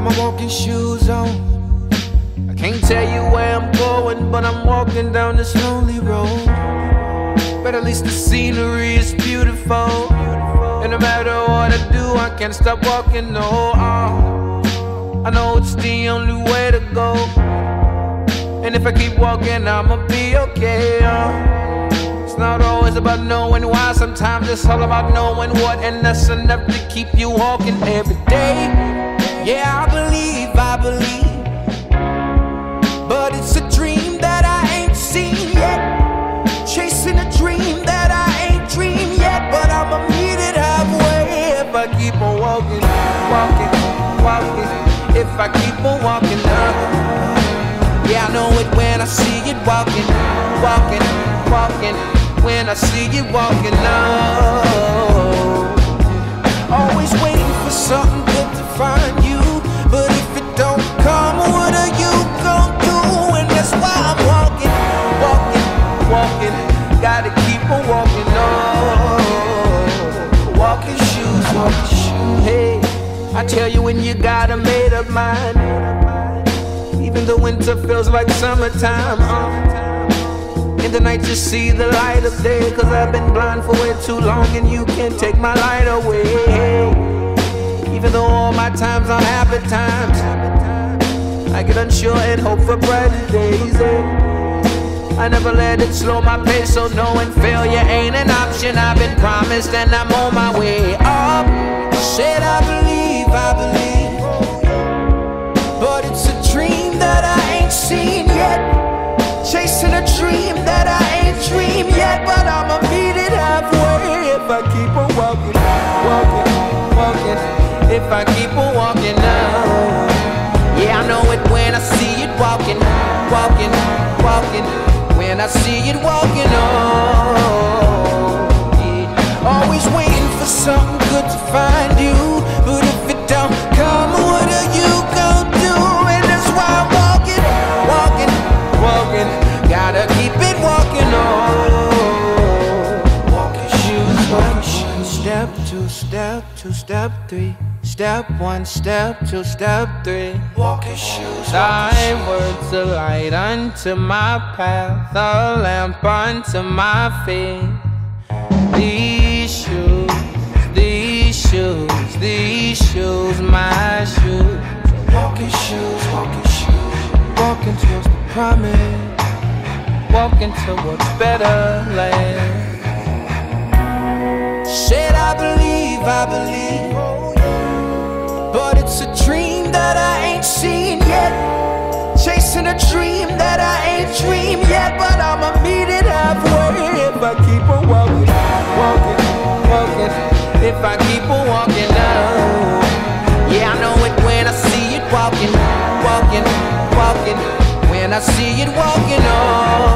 my walking shoes on. I can't tell you where I'm going, but I'm walking down this lonely road. But at least the scenery is beautiful, and no matter what I do, I can't stop walking, no. I know it's the only way to go, and if I keep walking, I'ma be okay. It's not always about knowing why, sometimes it's all about knowing what, and that's enough to keep you walking every day. Yeah, I believe, but it's a dream that I ain't seen yet. Chasing a dream that I ain't dreamed yet, but I'ma meet it halfway if I keep on walking, walking, walking. If I keep on walking up, yeah, I know it when I see it walking, walking, walking. When I see it walking up, always waiting for something good to find you, but if it don't come, what are you gon' do? And that's why I'm walking, walking, walking. Gotta keep on walking on. Walking shoes, walking shoes. Hey, I tell you when you got a made up mind, even the winter feels like summertime. In the night you see the light of day, cause I've been blind for way too long, and you can't take my light away. Even though all my times are happy times, I get unsure and hope for brighter days. I never let it slow my pace, so knowing failure ain't an option. I've been promised and I'm on my way up. Said I believe, but it's a dream that I ain't seen yet. Chasing a dream that I ain't dreamed yet, but I'ma meet it halfway if I keep on walking, walking, walking. If I keep on walking now, yeah, I know it when I see it walking, walking, walking. When I see it walking on, yeah. Always waiting for something good to find you, but if it don't come, what are you gon' do? And that's why I'm walking, walking, walking. Gotta keep it walking on. Walking shoes, walking shoes. Step two, step two, step three. Step one, step two, step three. Walking shoes. Thy words a light unto my path, a lamp unto my feet. These shoes, these shoes, these shoes, my shoes. Walking shoes, walking shoes. Walking towards the promise, walking towards better land. Said I believe, but it's a dream that I ain't seen yet. Chasing a dream that I ain't dreamed yet, but I'ma meet it halfway if I keep on walking, walking, walking. If I keep on walking now, yeah, I know it when I see it walking, walking, walking. When I see it walking on.